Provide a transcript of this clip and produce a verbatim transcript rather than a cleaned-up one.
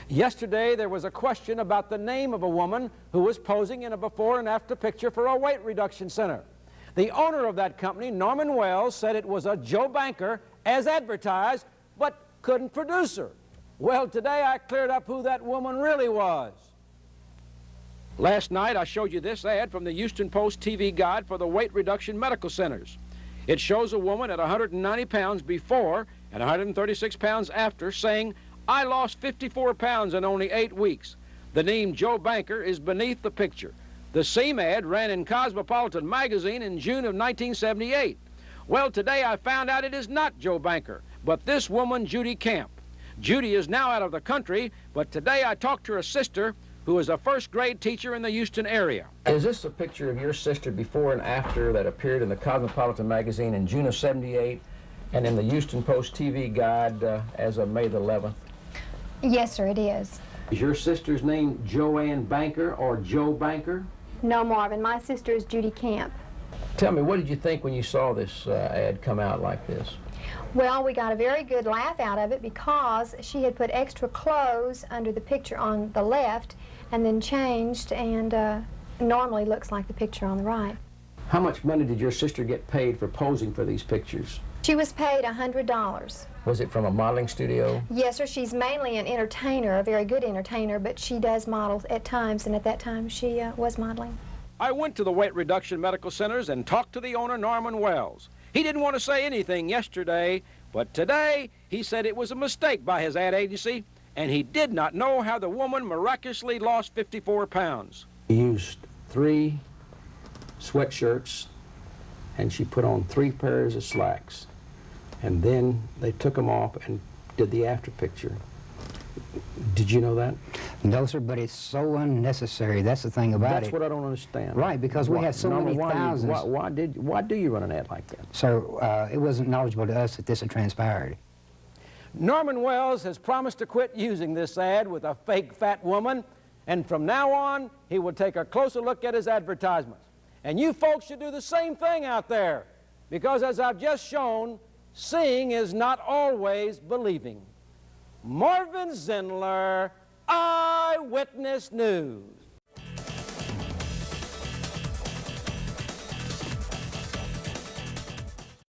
Yesterday, there was a question about the name of a woman who was posing in a before and after picture for a weight reduction center. The owner of that company, Norman Wells, said it was a Joe Banker, as advertised, but couldn't produce her. Well, today I cleared up who that woman really was. Last night, I showed you this ad from the Houston Post T V guide for the weight reduction medical centers. It shows a woman at one hundred ninety pounds before and one hundred thirty-six pounds after saying, "I lost fifty-four pounds in only eight weeks. The name Joe Banker is beneath the picture. The same ad ran in Cosmopolitan magazine in June of nineteen seventy-eight. Well, today I found out it is not Joe Banker, but this woman, Judy Camp. Judy is now out of the country, but today I talked to her sister, who is a first grade teacher in the Houston area. Is this a picture of your sister before and after that appeared in the Cosmopolitan magazine in June of seventy-eight and in the Houston Post T V guide uh, as of May the eleventh? Yes, sir, it is. Is your sister's name Joanne Banker or Joe Banker? No, Marvin. My sister is Judy Camp. Tell me, what did you think when you saw this uh, ad come out like this? Well, we got a very good laugh out of it because she had put extra clothes under the picture on the left and then changed, and uh, normally looks like the picture on the right. How much money did your sister get paid for posing for these pictures? She was paid one hundred dollars. Was it from a modeling studio? Yes, sir. She's mainly an entertainer, a very good entertainer, but she does model at times, and at that time she uh, was modeling. I went to the weight reduction medical centers and talked to the owner, Norman Wells. He didn't want to say anything yesterday, but today he said it was a mistake by his ad agency, and he did not know how the woman miraculously lost fifty-four pounds. He used three sweatshirts, and she put on three pairs of slacks. And then they took them off and did the after picture. Did you know that? No, sir, but it's so unnecessary. That's the thing about That's it. what I don't understand. Right, because we why, have so Norma, many why thousands. Do you, why, why, did, why do you run an ad like that? So uh, it wasn't knowledgeable to us that this had transpired. Norman Wells has promised to quit using this ad with a fake fat woman, and from now on, he will take a closer look at his advertisements. And you folks should do the same thing out there, because as I've just shown, seeing is not always believing. Marvin Zindler, Eyewitness News.